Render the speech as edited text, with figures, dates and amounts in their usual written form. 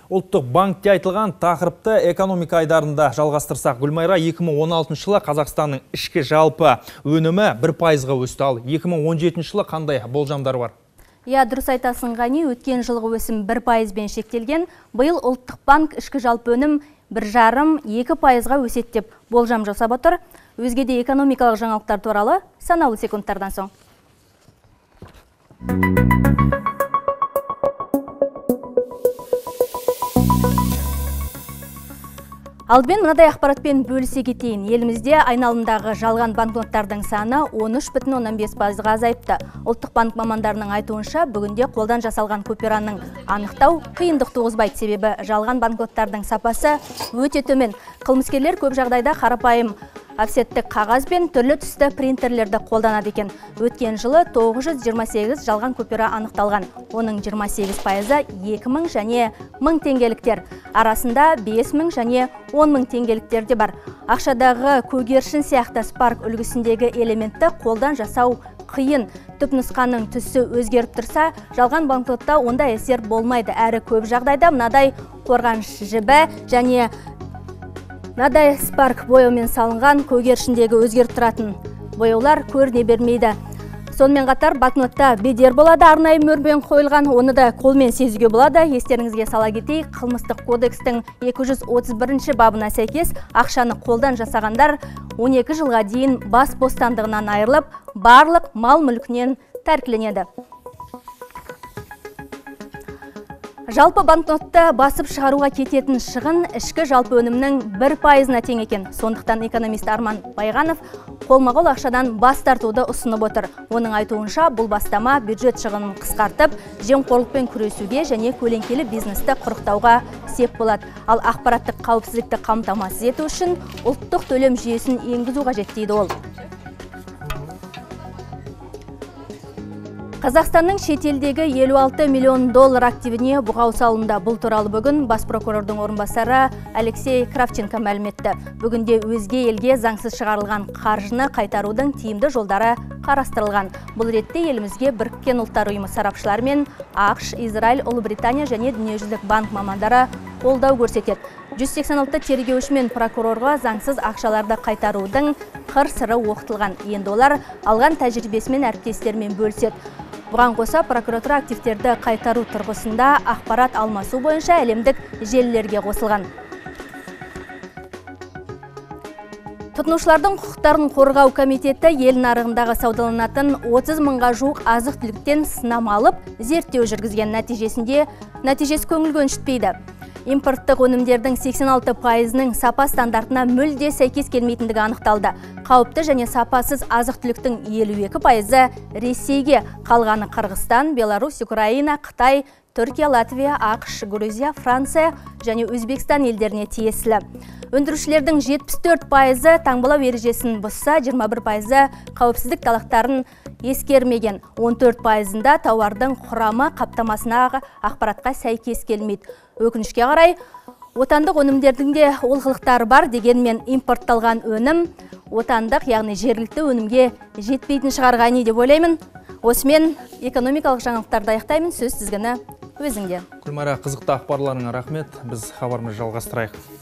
Ұлттық банкте айтылған тақырыпты экономика айдарында жалғастырсақ, Гүлмайра, 2016 жылы Қазақстанның ішкі жалпы өнімі 1%-ға өсті, ал 2017 жылы қандай болжамдар бар? Дұрыс айтасың, Ғани, өткен жылғы өсім 1%-бен шектелген. Биыл Ұлттық банк ішкі жалпы өнім 1,5-2%-ға өседі деп болжам жасап отыр. Өзге де экономикалық жаңалықтар туралы санаулы секундтардан соң. Алдымен мынадай ақпаратпен бөлісе кетейін. Елімізде айналымдағы жалған банкноттардың саны 13,15%-ға азайыпты. Ұлттық банк мамандарының айтуынша, бүгінде қолдан жасалған купюраның анықтау қиындық туғызбайды, себебі жалған банкноттардың сапасы өте төмен. Қылмыскерлер көп жағдайда қарапайым офсеттік қағаз бен түрлі түсті принтерлерді қолданады екен. Өткен жылы 928 жалған купюра анықталған. Оның 28%-ы 2000 және 1000 теңгеліктер. Арасында 5000 және 10.000 теңгеліктер де бар. Ақшадағы көгершін сияқты Spark үлгісіндегі элементті қолдан жасау қиын. Түпнұсқаның түсі өзгеріп тұрса, жалған банкнотта онда әсер болмайды. Әрі көп жағдайда мынадай қорғаныш жібі және мынадай Spark бояумен салынған көгершіндегі өзгеріп тұратын бояулар көріне бермейді. Сонымен қатар банкнотта бедер болады, арнайы мөрбен қойылған, оны да қолмен сезуге болады. Естеріңізге сала кетейік, қылмыстық кодекстің 231 бабына сәйкес ақшаны қолдан жасағандар 12 жылға дейін бас бостандығынан айырылып, барлық мал мүлкінен тәркіленеді. Жалпы банкнотты басып шығаруға кететін шығын ішкі жалпы өнімнің 1%-на тең екен. Сондықтан экономист Арман Байғанов қолма-қол ақшадан бас тартуды ұсынып отыр. Оның айтуынша, бұл бастама бюджет шығынын қысқартып, жемқорлықпен күресуге және көлеңкелі бизнесті құрықтауға сеп болады. Ал ақпараттық қауіпсіздікті қамтамасыз ету үшін ұлттық төлем жүйесін енгізу қажет дейді ол. Қазақстанның шетелдегі 56 миллион доллар активіне бұғау салынды. Бұл туралы бүгін бас прокурордың орынбасары Алексей Кравченко мәлім етті. Бүгінде өзге елге заңсыз шығарылған қаржыны қайтарудың тиімді жолдары қарастырылған. Бұл ретте елімізге Біріккен ұлттар ұйымы сарапшылары мен ақш, Израиль, Ұлыбритания және дүниежүзілік банк мамандары қолдау көрсетеді. 186 тергеуші мен прокурорға заңсыз ақшаларды қайтарудың қыр-сыры оқытылған. Енді олар алған тәжірибесімен әріптестермен бөліседі. Бұған қоса прокуратура активтерді қайтару тұрғысында ақпарат алмасу бойынша әлемдік желілерге қосылған. Тұтынушылардың құқықтарын қорғау комитеті ел нарығындағы саудаланатын 30 мыңға жуық азық-түліктен сынама алып, зерттеу жүргізген. Нәтижесі көңіл көншітпейді. Импорттық өнімдердің 86%-ның сапа стандартына мүлде сәйкес келмейтіндігі анықталды. Қауіпті және сапасыз азық-түліктің 52%-ы Ресейге, қалғаны Қырғызстан, Беларусь, Украина, Қытай, Түркия, Латвия, ақш, Грузия, Франция және Өзбекстан елдеріне тиесілі. Өндірушілердің 74%-ы таңбалау ережесін бұзса, 21%-ы қауіпсіздік талаптарын ескермеген. 14%-ында тауардың құрамы қаптамасына ақпаратқа сәйкес келмейді. Өкінішке қарай, отандық өнімдердің де олқылықтары бар, дегенмен импортталған өнім отандық, яғни жергілікті өнімге жетпейтін шығарғаны деп ойлаймын. Осымен экономикалық жаңалықтарды аяқтаймын, сөз тізгіні өзіңде. Гүлмайра, қызықты ақпарларыңа рахмет. Біз хабарымызды жалғастырайық.